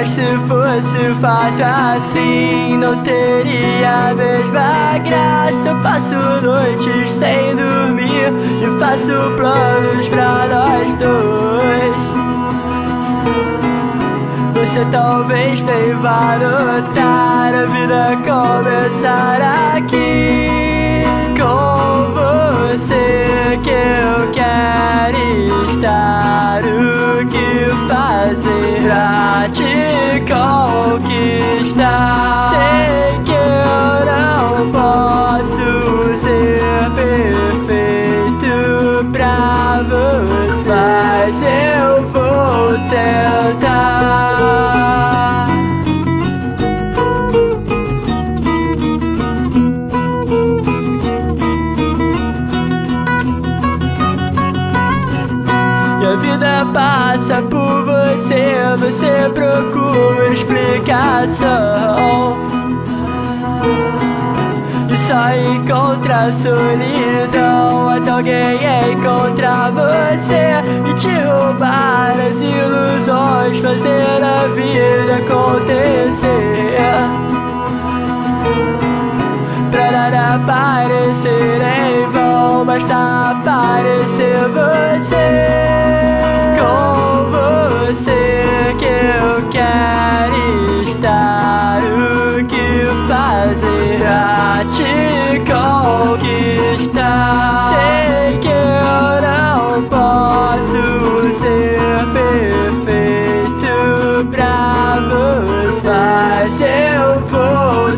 Mas se fosse fácil assim, não teria a mesma graça. Eu passo noites sem dormir e faço planos pra nós dois. Você talvez nem vá notar a vida começar aqui. Com você que eu quero estar, o que fazer pra te conquistar? Sei que eu não posso ser perfeito pra você, mas eu vou tentar. E a vida passa por você, você procura explicação e só encontra a solidão até alguém encontrar você e te roubar as ilusões, fazer a vida acontecer. Pra nada parecer em vão, basta aparecer você. Com você que eu quero estar, o que fazer pra te conquistar? Sei que eu não posso ser perfeito pra você, mas eu vou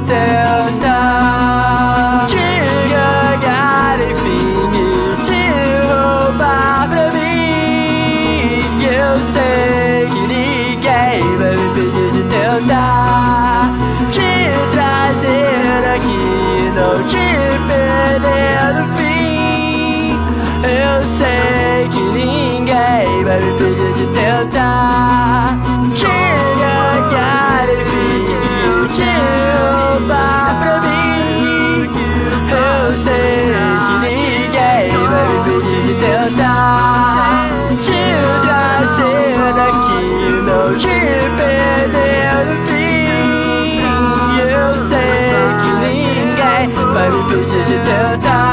tentar te ganhar, enfim, e te roubar pra mim. Eu sei que ninguém vai me impedir de tentar te trazer aqui, não te perder no fim. Eu sei que ninguém vai me impedir de tentar te ganhar, enfim, te roubar pra mim. Eu sei que ninguém vai me impedir de tentar te trazer daqui, não te perder no fim. Eu sei que ninguém vai me impedir de tentar